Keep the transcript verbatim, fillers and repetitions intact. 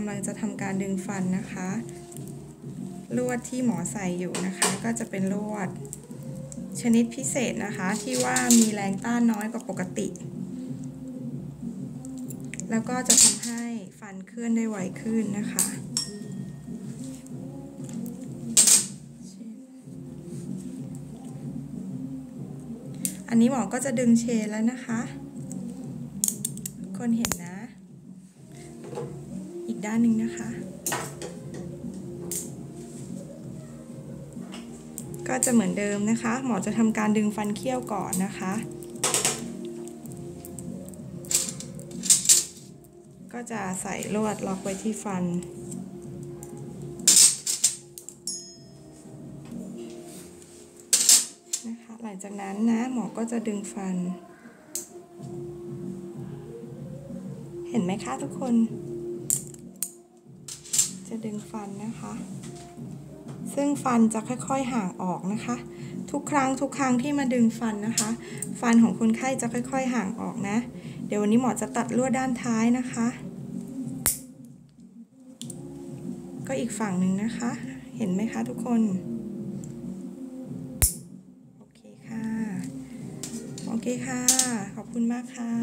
ำลังจะทำการดึงฟันนะคะลวดที่หมอใส่อยู่นะคะก็จะเป็นลวดชนิดพิเศษนะคะที่ว่ามีแรงต้านน้อยกว่าปกติแล้วก็จะทำให้ฟันเคลื่อนได้ไวขึ้นนะคะอันนี้หมอก็จะดึงเชนแล้วนะคะคนเห็นนะอีกด้านหนึ่งนะคะก็จะเหมือนเดิมนะคะหมอจะทำการดึงฟันเขี้ยวก่อนนะคะก็จะใส่ลวดล็อกไว้ที่ฟันนะคะหลังจากนั้นนะหมอก็จะดึงฟันเห็นไหมคะทุกคนจะดึงฟันนะคะซึ่งฟันจะค่อยๆห่างออกนะคะทุกครั้งทุกครั้งที่มาดึงฟันนะคะฟันของคนไข้จะค่อยๆห่างออกนะเดี๋ยววันนี้หมอจะตัดลวดด้านท้ายนะคะก็อีกฝั่งหนึ่งนะคะเห็นไหมคะทุกคนโอเคค่ะโอเคค่ะขอบคุณมากค่ะ